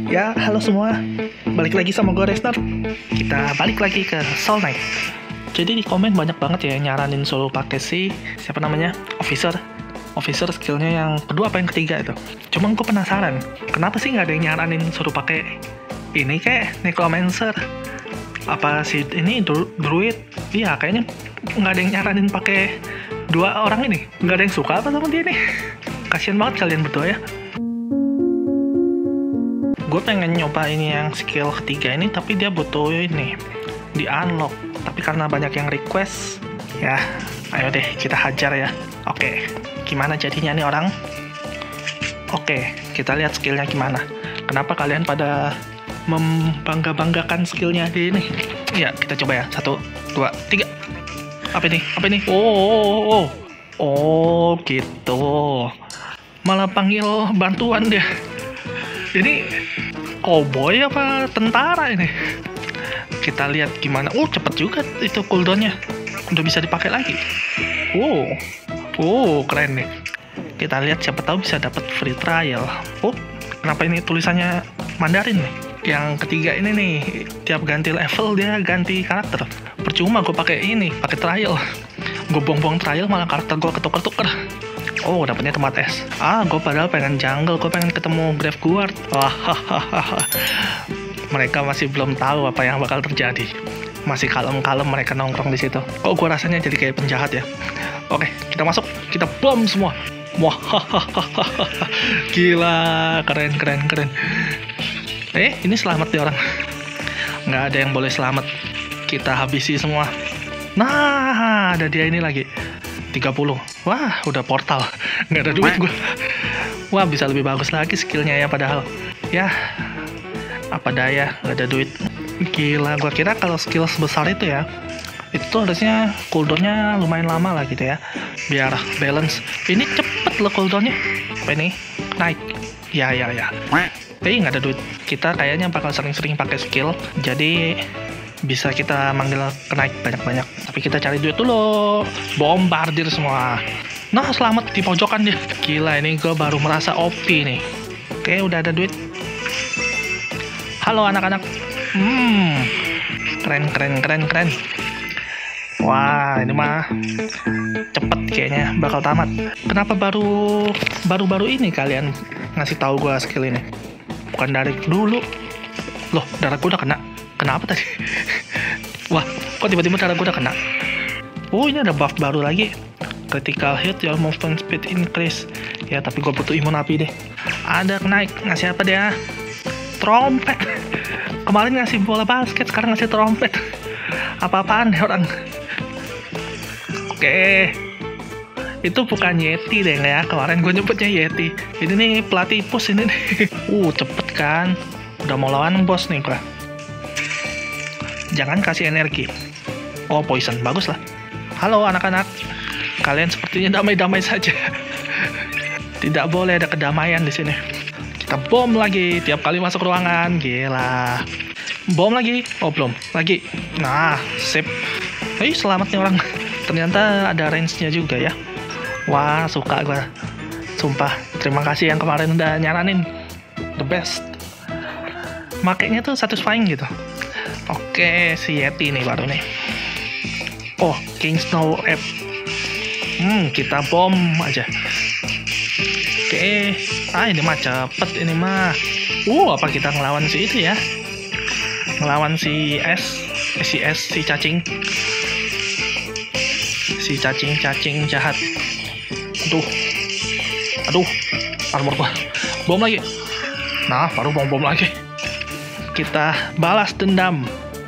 Ya, halo semua. Balik lagi sama gue Restart. Kita balik lagi ke Soul Knight. Jadi di komen banyak banget ya nyaranin solo pakai si siapa namanya? Officer skillnya yang kedua apa yang ketiga itu. Cuma gue penasaran, kenapa sih nggak ada yang nyaranin suruh pakai ini kayak Necromancer? Apa sih ini Druid? Iya, kayaknya nggak ada yang nyaranin pakai dua orang ini. Nggak ada yang suka apa sama dia nih. Kasian banget kalian berdua ya. Gue pengen nyoba ini yang skill ketiga ini, tapi dia butuh ini di unlock. Tapi karena banyak yang request, ya ayo deh kita hajar ya. Oke, gimana jadinya nih orang? Oke, kita lihat skillnya gimana. Kenapa kalian pada membangga-banggakan skillnya di ini? Ya, kita coba ya. 1, 2, 3. Apa ini? Oh, gitu. Malah panggil bantuan dia. Ini cowboy apa tentara ini? Kita lihat gimana. Cepet juga itu cooldownnya. Udah bisa dipakai lagi. Keren nih. Kita lihat siapa tahu bisa dapat free trial. Kenapa ini tulisannya Mandarin nih? Yang ketiga ini nih, tiap ganti level dia ganti karakter. Percuma gue pakai trial. Gue buang-buang trial malah karakter gue ketuker-tuker. Dapetnya tempat es. Gue padahal pengen jungle, gue pengen ketemu Graveguard. Mereka masih belum tahu apa yang bakal terjadi. Masih kalem-kalem mereka nongkrong di situ. Gue rasanya jadi kayak penjahat ya. Oke, kita masuk, kita bom semua. Gila, keren. Ini selamat nih orang. Nggak ada yang boleh selamat. Kita habisi semua. Nah, ada dia ini lagi. 30. Wah, udah portal. Nggak ada duit gue. Wah, bisa lebih bagus lagi skillnya ya padahal. Ya, apa daya, nggak ada duit. Gila, gue kira kalau skill sebesar itu ya, itu harusnya cooldownnya lumayan lama lah gitu ya. Biar balance. Ini cepet loh cooldownnya. Apa ini? Naik. Ya. Nggak ada duit. Kita kayaknya bakal sering-sering pakai skill. Jadi bisa kita manggil kenaik banyak-banyak. Tapi kita cari duit dulu. Bombardir semua. Nah, selamat di pojokan dia. Gila, ini gue baru merasa OP nih. Oke, udah ada duit. Halo anak-anak. Keren. Wah, ini mah cepet kayaknya bakal tamat. Kenapa baru ini kalian ngasih tahu gue skill ini? Bukan dari dulu. Loh, darah gue udah kena. Kenapa tadi? Wah, kok tiba-tiba darah gue udah kena? Ini ada buff baru lagi. Critical hit, your movement speed increase. Ya, tapi gue butuh imun api deh. Ada naik, ngasih apa dia? Trompet. Kemarin ngasih bola basket, sekarang ngasih trompet. Apa-apaan deh orang? Oke. Itu bukan Yeti deh ya. Kemarin gue nyebutnya Yeti. Ini nih platypus ini nih. Cepet kan? Udah mau lawan bos nih gue. Jangan kasih energi. Poison, bagus lah. Halo anak-anak. Kalian sepertinya damai-damai saja. Tidak boleh ada kedamaian di sini. Kita bom lagi tiap kali masuk ruangan. Gila. Bom lagi. Belum. Lagi. Nah, sip. Selamat nih orang. Ternyata ada range-nya juga ya. Wah, suka gue. Sumpah. Terima kasih yang kemarin udah nyaranin. The best. Makanya tuh satisfying gitu. Oke, si Yeti nih baru nih. King Snow Ape. Kita bom aja. Oke. Ini mah cepet ini mah. Apa kita ngelawan si itu ya? Ngelawan si si cacing. Si cacing jahat. Aduh. Armor gua. Bom lagi. Nah, baru bom lagi. Kita balas dendam.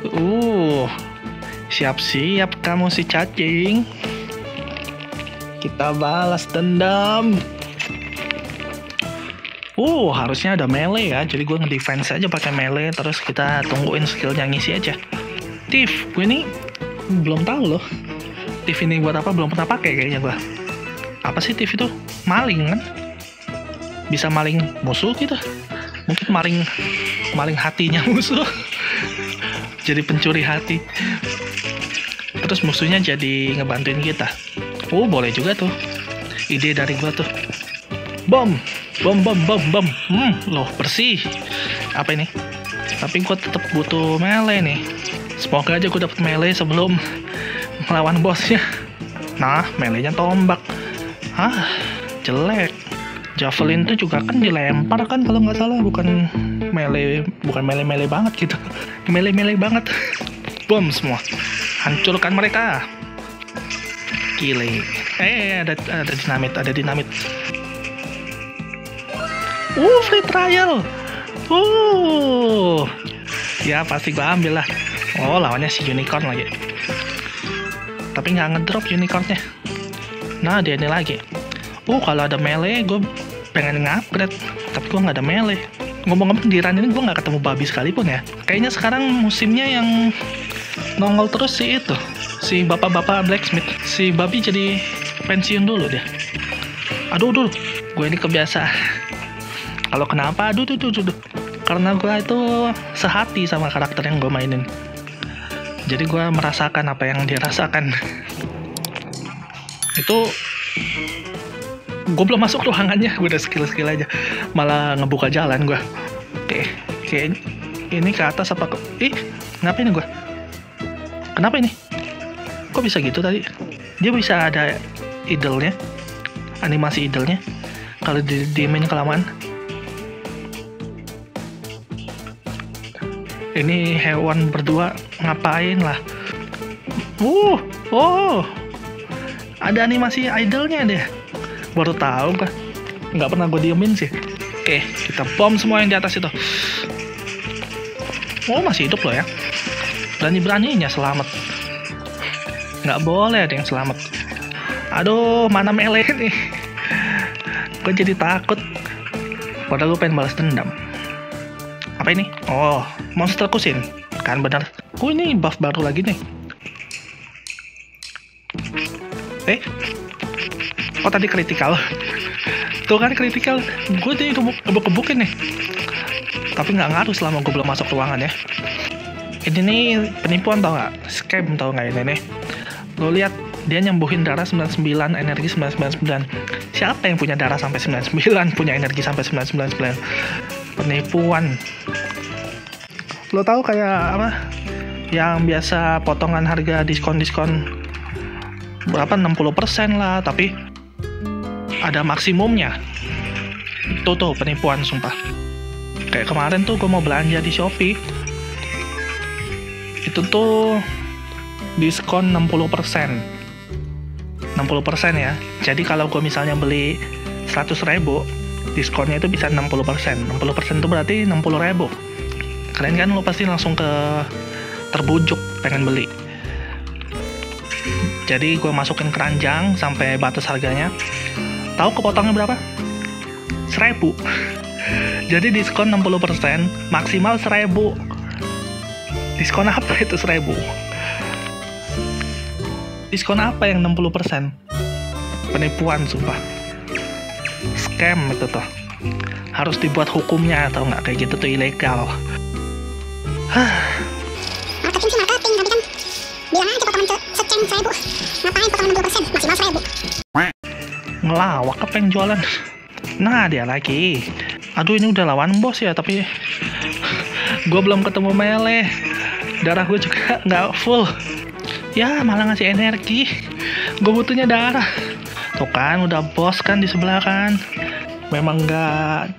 Siap-siap kamu si cacing. Kita balas dendam. Harusnya ada melee ya. Jadi gue nge-defense aja pakai melee. Terus kita tungguin skillnya ngisi aja. Thief, gue ini belum tahu loh. Thief ini buat apa? Belum pernah pakai kayaknya gue. Apa sih Thief itu? Maling kan? Bisa maling musuh gitu. Mungkin maling hatinya musuh. Jadi pencuri hati. Terus musuhnya jadi ngebantuin kita. Boleh juga tuh. Ide dari gua tuh. Bom. Loh, bersih. Apa ini? Tapi gue tetap butuh melee nih. Semoga aja gue dapet melee sebelum melawan bosnya. Nah, melee-nya tombak. Jelek. Javelin tuh juga kan dilempar kan kalau nggak salah, bukan melee banget gitu. Melee banget. Bom semua. Hancurkan mereka. Gile. Ada dinamit. Free trial. Ya pasti gue ambil lah. Lawannya si unicorn lagi. Tapi nggak ngedrop unicornnya. Nah, dia ini lagi. Kalau ada melee, gue pengen nge-upgrade. Tapi gue nggak ada melee. Ngomong-ngomong, di run ini gue nggak ketemu babi sekalipun ya. Kayaknya sekarang musimnya yang nongol terus si bapak-bapak blacksmith. Si babi jadi pensiun dulu dia. Aduh, gue ini kebiasa. Kalau kenapa? Aduh. Karena gue itu sehati sama karakter yang gue mainin. Jadi gue merasakan apa yang dia rasakan. Itu gue belum masuk ruangannya, gue udah skill aja, malah ngebuka jalan gue. Oke, ini ke atas apa ngapain gue? Kenapa ini? Kok bisa gitu tadi? Dia bisa ada idle-nya, animasi idle-nya kalau diemin kelamaan. Ini hewan berdua ngapain lah? Ada animasi idle-nya deh. Baru tahu kan, nggak pernah gue diemin sih. Oke, kita bom semua yang di atas itu. Masih hidup loh ya. Berani-beraninya selamat. Nggak boleh ada yang selamat. Aduh, mana melee nih. Gue jadi takut. Padahal gue pengen balas dendam. Apa ini? Monster kusin. Kan bener. Ini buff baru lagi nih. Tadi kritikal. Tuh kan kritikal. Gue jadi kebuk-kebukin nih. Tapi nggak ngaruh selama gue belum masuk ruangan ya. Ini nih penipuan tau nggak? Scam tau nggak ini nih? Lo lihat, dia nyembuhin darah 99, energi 999. Siapa yang punya darah sampai 99, punya energi sampai 999? Penipuan. Lo tahu kayak apa? Yang biasa potongan harga diskon berapa, 60% lah, tapi ada maksimumnya. Tuh penipuan sumpah. Kayak kemarin tuh gue mau belanja di Shopee, itu tuh diskon 60% ya. Jadi kalau gue misalnya beli 100.000, diskonnya itu bisa 60%. 60% itu berarti 60.000. Keren kan? Lo pasti langsung terbujuk pengen beli. Jadi gue masukin keranjang sampai batas harganya. Tahu kepotongnya berapa? 1.000. Jadi diskon 60%, maksimal 1.000. Diskon apa itu 1.000? Diskon apa yang 60%? Penipuan sumpah. Scam itu tuh. Harus dibuat hukumnya atau nggak, kayak gitu tuh ilegal. Marketing sih marketing, tapi kan bilang aja potongan seceng 1.000. Ngapain potongan 60%? Maksimal 1.000. Ngelawak apa yang jualan? Nah, dia lagi. Aduh, ini udah lawan bos ya, tapi gue belum ketemu melee. Darah gue juga nggak full. Ya, malah ngasih energi. Gue butuhnya darah. Tuh kan, udah bos kan di sebelah kan. Memang nggak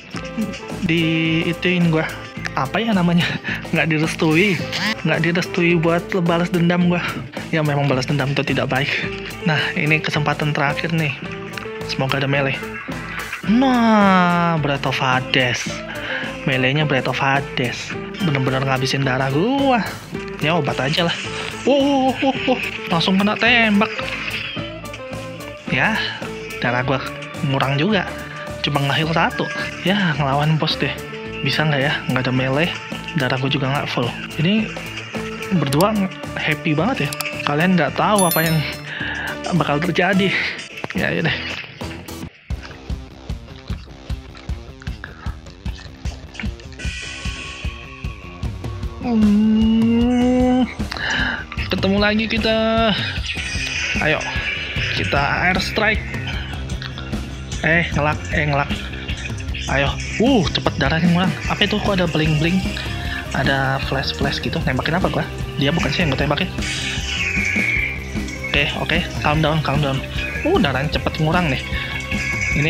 diituin gue. Apa ya namanya? Nggak direstui buat balas dendam gue. Ya, memang balas dendam itu tidak baik. Nah, ini kesempatan terakhir nih. Semoga ada melee. Nah, Breath of Hades. Melee-nya Breath of Hades. Bener-bener ngabisin darah gua. Ya obat aja lah. Langsung kena tembak. Ya, darah gua ngurang juga. Cuma nge-heal 1. Ya, ngelawan bos deh. Bisa nggak ya? Nggak ada melee. Darah gua juga nggak full. Ini berdua happy banget ya. Kalian nggak tahu apa yang bakal terjadi. Ya deh. Ketemu lagi kita. Ayo, kita air strike. Ngelak. Ayo. Cepet darahnya ngurang. Apa itu? Kok ada bling-bling? Ada flash-flash gitu. Nembakin apa gua? Dia bukan sih yang gue tembakin. Oke. Calm down. Darahnya cepet ngurang nih. Ini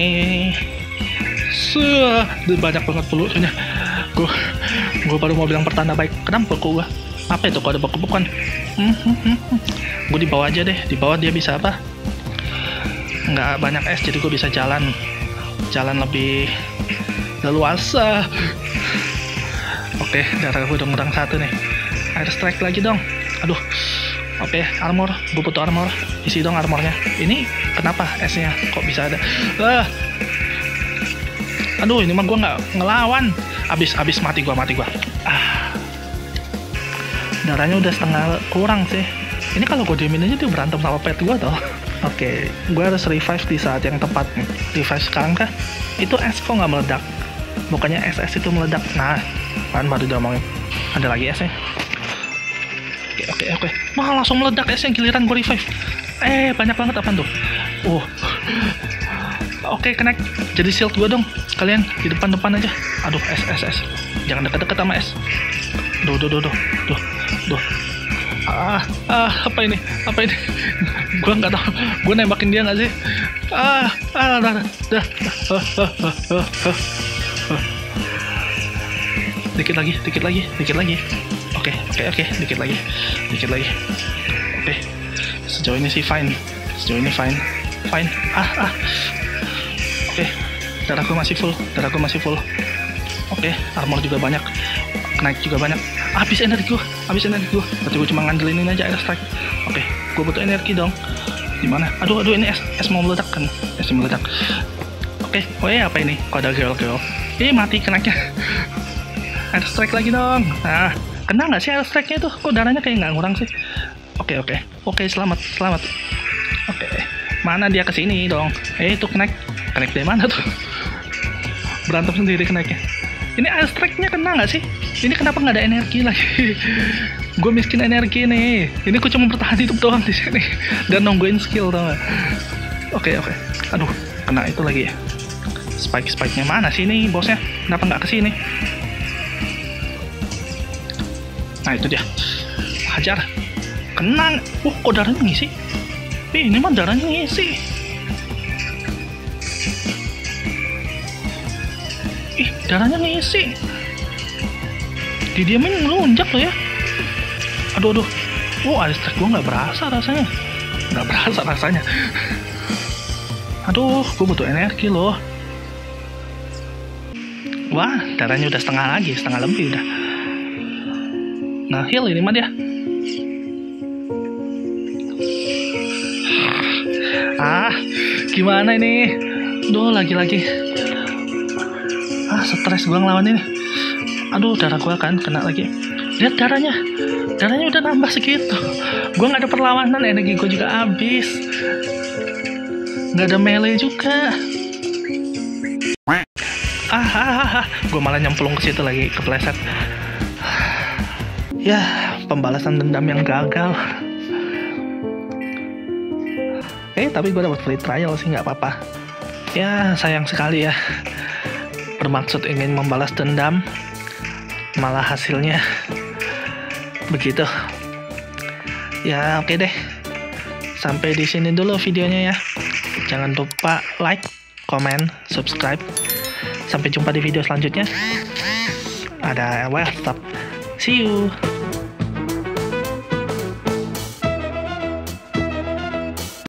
banyak banget pelurunya. Gue baru mau bilang pertanda baik. Kenapa kok gue? Apa itu? Kok ada beku-bekuan? Gue di bawah aja deh. Di bawah dia bisa apa? Nggak banyak es, jadi gue bisa jalan lebih leluasa. Oke, darah gue udah ngurang 1 nih. Air strike lagi dong. Aduh. Oke, armor. Gue butuh armor. Isi dong armornya. Ini kenapa esnya kok bisa ada? Aduh, ini mah gue nggak ngelawan. Abis mati gue. Darahnya udah setengah kurang sih. Ini kalau gue diemin aja dia berantem sama pet gue tau. Oke, gue harus revive di saat yang tepat nih. Revive sekarang kah? Itu es kok nggak meledak? Bukannya es itu meledak? Nah, kan baru diomongin. Ada lagi esnya. Oke. Wah, langsung meledak esnya giliran gue revive. Banyak banget apaan tuh? Oke, connect. Jadi shield gue dong. Kalian di depan aja. Aduh, es. Jangan deket-deket sama es. Duh. Apa ini? Gue nggak tahu. Gue nembakin dia nggak sih? Dah. Dikit lagi. Oke. Dikit lagi. Oke. Sejauh ini sih fine. Oke. Darahku masih full. Oke. Armor juga banyak. Naik juga banyak. Habis energi gue. Berarti gue cuma ngandelin ini aja air strike. Oke. Gue butuh energi dong. Gimana? Aduh, ini es mau meledak kan? Es meledak. Oke. Apa ini? Kok ada girl? Mati kenaknya. Air strike lagi dong. Nah, kena nggak sih air strike-nya itu? Kok darahnya kayak nggak ngurang sih? Oke, selamat. Oke. Mana dia kesini dong? Itu connect dari mana tuh? Berantem sendiri connect-nya. Ini air strike-nya kena nggak sih? Ini kenapa nggak ada energi lagi? Gue miskin energi nih. Ini gue cuma bertahan hidup doang di sini dan nungguin skill tau gak? Oke. Aduh, kena itu lagi ya. Spike-nya mana sih ini bosnya? Kenapa nggak kesini? Nah itu dia. Hajar. Kena. Kok darahnya ngisi? Ini mah darahnya ngisi. Darahnya ngisi. Didiamin ngelunjak loh ya. Aduh. Air strike gue nggak berasa rasanya. Aduh, gue butuh energi loh. Wah, darahnya udah setengah lebih udah. Nah, heal ini mah dia. Gimana ini? Duh, lagi. Stres gue ngelawan ini. Aduh, darah gue kan kena lagi. Lihat darahnya udah nambah segitu. Gue nggak ada perlawanan, energi gue juga habis. Nggak ada melee juga. Gue malah nyemplung ke situ lagi, kepleset. Ya, pembalasan dendam yang gagal. Tapi gue dapat free trial sih, nggak apa-apa. Ya, sayang sekali ya. Bermaksud ingin membalas dendam, malah hasilnya begitu. Ya, oke deh. Sampai di sini dulu videonya ya. Jangan lupa like, comment, subscribe. Sampai jumpa di video selanjutnya. Stop. See you.